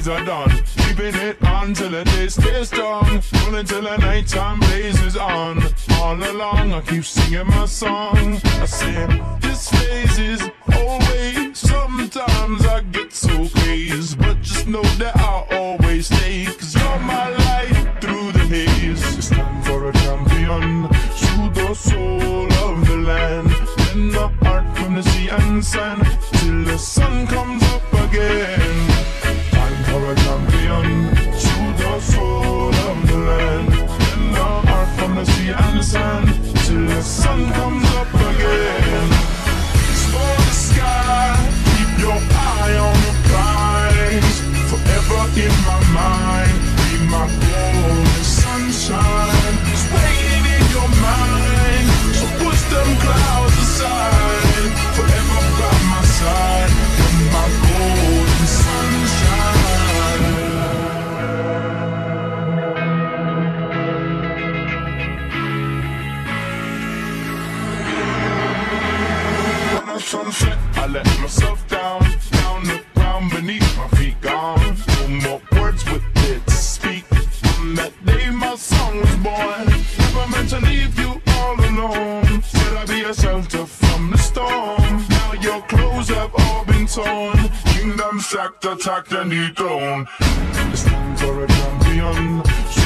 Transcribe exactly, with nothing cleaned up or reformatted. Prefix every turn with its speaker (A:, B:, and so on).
A: days are done. Keeping it on till the day stays strong. Rolling till the nighttime blazes on. All along I keep singing my song. I say this phase is always. Sometimes I get so crazy, but just know that I'll always stay. Cause you're my light through the haze. It's time for a champion. Shoot the soul of the land. Bend the heart from the sea and sand till the sun comes up again. Time for a champion. Shoot the soul of the land. Bend the heart from the sea and sand till the sun comes up again. Explore the sky. Keep your eye on the prize. Forever in my mind. Be my golden sunshine. It's waiting in your mind. So push them clouds aside. Forever by my side. You're my golden sunshine. When I sunset, I let myself down. Down the ground beneath my feet gone. No more words with it to speak. On that day my song was born. Never meant to leave you all alone. Said I'd be a shelter from the storm. Now your clothes have all been torn. Kingdom sacked, attacked and dethroned. It's time for a champion.